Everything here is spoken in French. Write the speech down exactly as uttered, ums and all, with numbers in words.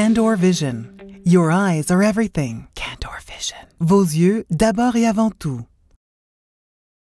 Candor Vision. Your eyes are everything. Candor Vision. Vos yeux, d'abord et avant tout.